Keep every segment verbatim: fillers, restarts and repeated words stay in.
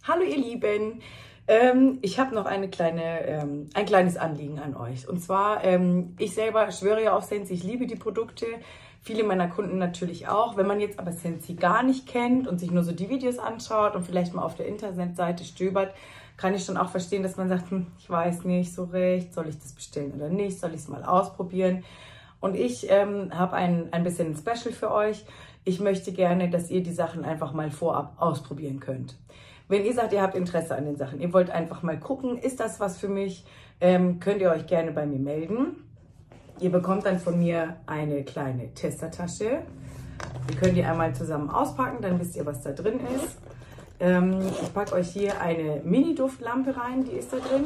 Hallo ihr Lieben, ähm, ich habe noch eine kleine, ähm, ein kleines Anliegen an euch. Und zwar, ähm, ich selber schwöre ja auf Scentsy, ich liebe die Produkte, viele meiner Kunden natürlich auch. Wenn man jetzt aber Scentsy gar nicht kennt und sich nur so die Videos anschaut und vielleicht mal auf der Internetseite stöbert, kann ich schon auch verstehen, dass man sagt, hm, ich weiß nicht so recht, soll ich das bestellen oder nicht, soll ich es mal ausprobieren. Und ich ähm, habe ein, ein bisschen ein Special für euch. Ich möchte gerne, dass ihr die Sachen einfach mal vorab ausprobieren könnt. Wenn ihr sagt, ihr habt Interesse an den Sachen, ihr wollt einfach mal gucken, ist das was für mich, ähm, könnt ihr euch gerne bei mir melden. Ihr bekommt dann von mir eine kleine Testertasche. Die könnt ihr einmal zusammen auspacken, dann wisst ihr, was da drin ist. Ähm, ich packe euch hier eine Mini-Duftlampe rein, die ist da drin,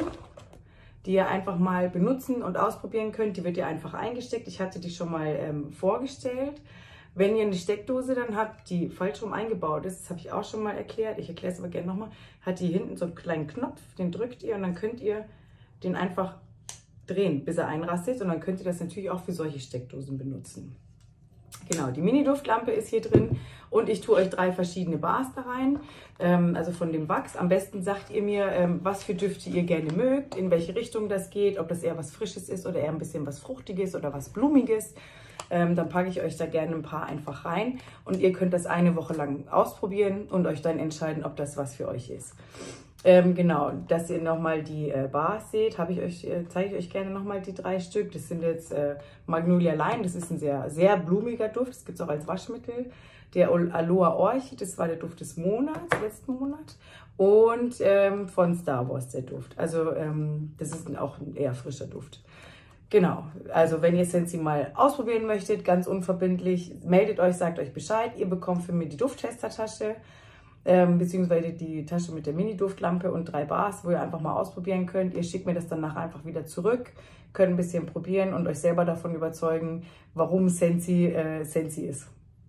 die ihr einfach mal benutzen und ausprobieren könnt. Die wird ihr einfach eingesteckt. Ich hatte die schon mal ähm, vorgestellt. Wenn ihr eine Steckdose dann habt, die falsch rum eingebaut ist, das habe ich auch schon mal erklärt, ich erkläre es aber gerne nochmal, hat die hinten so einen kleinen Knopf, den drückt ihr und dann könnt ihr den einfach drehen, bis er einrastet und dann könnt ihr das natürlich auch für solche Steckdosen benutzen. Genau, die Mini-Duftlampe ist hier drin und ich tue euch drei verschiedene Bars da rein, ähm, also von dem Wachs. Am besten sagt ihr mir, ähm, was für Düfte ihr gerne mögt, in welche Richtung das geht, ob das eher was Frisches ist oder eher ein bisschen was Fruchtiges oder was Blumiges. Ähm, dann packe ich euch da gerne ein paar einfach rein und ihr könnt das eine Woche lang ausprobieren und euch dann entscheiden, ob das was für euch ist. Ähm, genau, dass ihr nochmal die äh, Bars seht, habe ich euch, äh, zeige ich euch gerne nochmal die drei Stück. Das sind jetzt äh, Magnolia Lime, das ist ein sehr, sehr blumiger Duft, das gibt es auch als Waschmittel. Der Aloha Orchid, das war der Duft des Monats, letzten Monat. Und ähm, von Star Wars der Duft, also ähm, das ist auch ein eher frischer Duft. Genau, also wenn ihr Scentsy mal ausprobieren möchtet, ganz unverbindlich, meldet euch, sagt euch Bescheid. Ihr bekommt für mich die Dufttestertasche, ähm, beziehungsweise die Tasche mit der Mini-Duftlampe und drei Bars, wo ihr einfach mal ausprobieren könnt. Ihr schickt mir das danach einfach wieder zurück, könnt ein bisschen probieren und euch selber davon überzeugen, warum Scentsy äh, Scentsy ist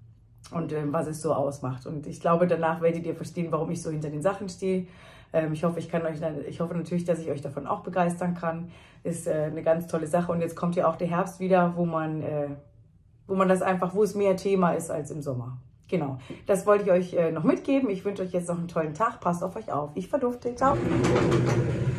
und äh, was es so ausmacht. Und ich glaube, danach werdet ihr verstehen, warum ich so hinter den Sachen stehe. Ich hoffe, ich kann euch, ich hoffe natürlich, dass ich euch davon auch begeistern kann. Ist äh, eine ganz tolle Sache. Und jetzt kommt ja auch der Herbst wieder, wo man, äh, wo man das einfach, wo es mehr Thema ist als im Sommer. Genau. Das wollte ich euch äh, noch mitgeben. Ich wünsche euch jetzt noch einen tollen Tag. Passt auf euch auf. Ich verdufte. Ciao.